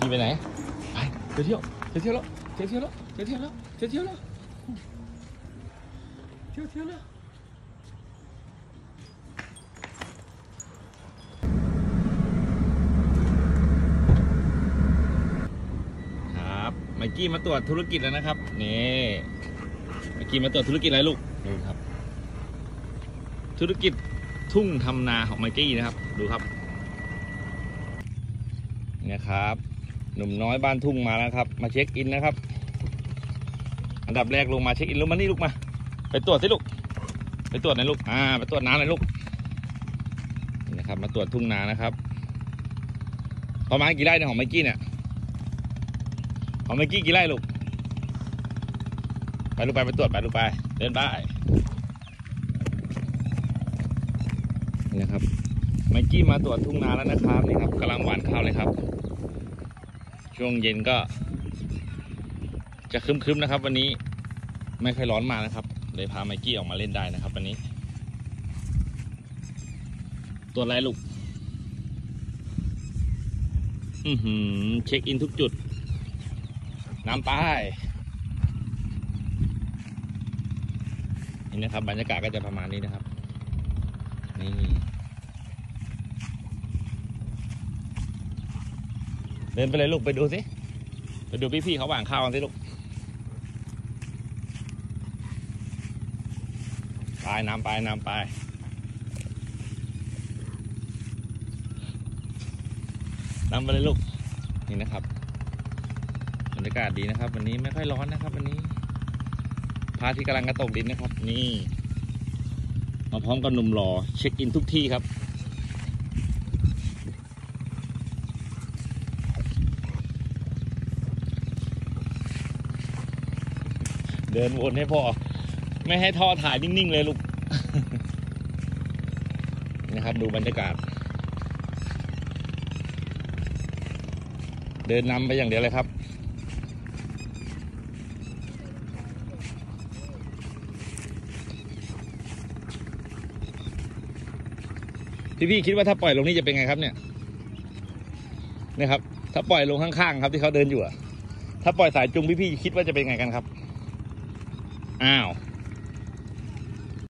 กี้ไปไหนไปเที่ยวแล้วเที่ยวแล้วเที่ยวแล้วเที่ยวแล้วเที่ยวแล้วครับไมค์กี้มาตรวจธุรกิจแล้วนะครับนี่ไมค์กี้มาตรวจธุรกิจอะไรลูกดูครับธุรกิจทุ่งทำนาของไมค์กี้นะครับดูครับนี่ครับหนุ่มน้อยบ้านทุ่งมาแล้วครับมาเช็คอินนะครับอันดับแรกลงมาเช็คอินลงมานี่ลูกมาไปตรวจสิลูกไปตรวจหน่อยลูกไปตรวจน้ำหน่อยลูกนี่นะครับมาตรวจทุ่งนานะครับประมาณกี่ไร่เนี่ยของไมค์กี้เนี่ยของไมค์กี้กี่ไร่ลูกไปลูกไปตรวจไปลูกไปเดินไปนี่นะครับไมค์กี้มาตรวจทุ่งนาแล้วนะครับนี่ครับกำลังหว่านข้าวเลยครับช่วงเย็นก็จะครึ้มๆนะครับวันนี้ไม่ค่อยร้อนมากนะครับเลยพาไมค์กี้ออกมาเล่นได้นะครับวันนี้ตัวอะไรลูกเช็คอินทุกจุดน้ำป้ายนี่นะครับบรรยากาศก็จะประมาณนี้นะครับนี่เดินไปเลยลูกไปดูสิไปดูพี่ๆเขาหว่างข้าวกันสิลูกไปน้ำไปน้ำไปน้ำไปเลยลูกนี่นะครับบรรยากาศดีนะครับวันนี้ไม่ค่อยร้อนนะครับวันนี้พระอาทิตย์กำลังกระตกดินนะครับนี่มาพร้อมกับหนุ่มหล่อเช็คอินทุกที่ครับเดินวนให้พ่อไม่ให้ท่อถ่ายนิ่งๆเลยลูก นะครับดูบรรยากาศเดินนำไปอย่างเดียวเลยครับพี่คิดว่าถ้าปล่อยลงนี่จะเป็นไงครับเนี่ยนะครับถ้าปล่อยลงข้างๆครับที่เขาเดินอยู่ถ้าปล่อยสายจุงพี่คิดว่าจะเป็นไงกันครับอ้าว